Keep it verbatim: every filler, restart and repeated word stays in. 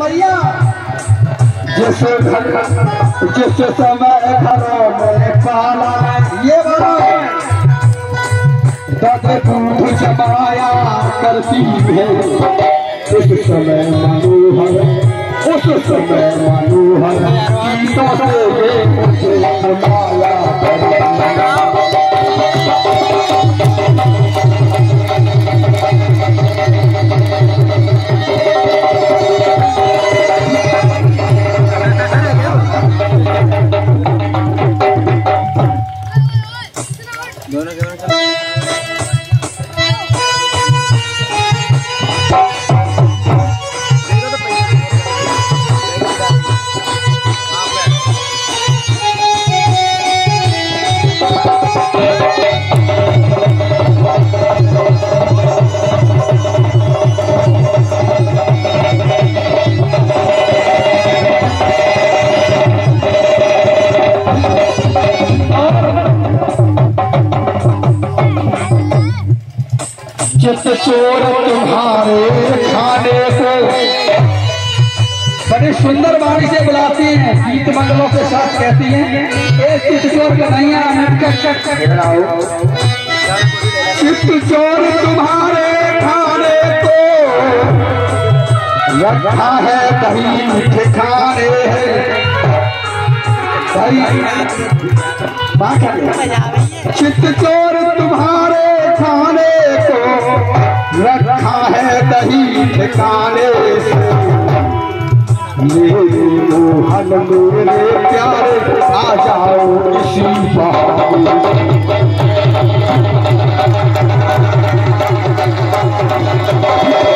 सिमरिया जिस जिस समय घरों में पाला ये बड़ा तब दूध जमाया करती है उस समय मनोहर उस समय मनोहर गीतों से माया जिस चोर तुम्हारे खाने को बड़े सुंदर वाणी से बुलाती हैं, गीत मंडलों के साथ कहती हैं एक चित चोर का नैया चित चोर तुम्हारे खाने को रखा है दही ठिकाने चित चोर तुम्हारे खाने को रखा है दही ठिकाने मेरे मोहन मेरे प्यारे आ जाओ इसी बहाने